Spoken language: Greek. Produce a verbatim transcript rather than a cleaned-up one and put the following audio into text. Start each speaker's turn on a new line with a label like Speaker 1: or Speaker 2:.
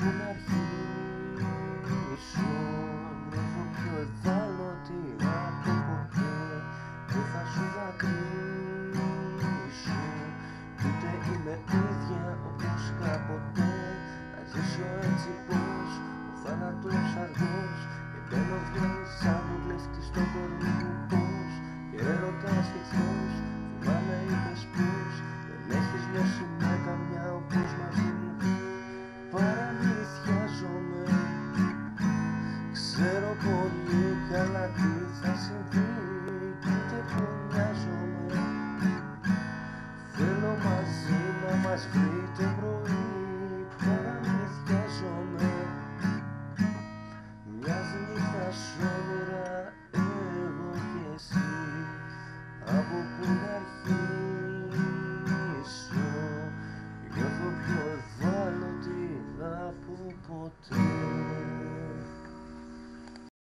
Speaker 1: πού να αρχίσω. Νιώθω πιο ευάλωτη από ποτέ. Δεν θα σου δακρύσω, ούτε είμαι ίδια όπως κάποτε. Να ζήσω έτσι πως ο θάνατος αργός και μπαίνω βγαίνει σαν το κλέφτη στο κορμί μου πως. Και έρωτας και εχθρός, θυμάμαι είπες πως δεν έχεις νιώσει με καμιά όπως μαζί μου. Παραμυθιάζομαι, ξέρω πολύ καλά τι θα συμβεί κι ούτε που νοιάζομαι. Θέλω μαζί να μας βρει το πρωί. Παραμυθιάζομαι, μιας νύχτας όνειρα εγώ και εσύ. Από πού να αρχίσω, νιώθω πιο ευάλωτη από ποτέ.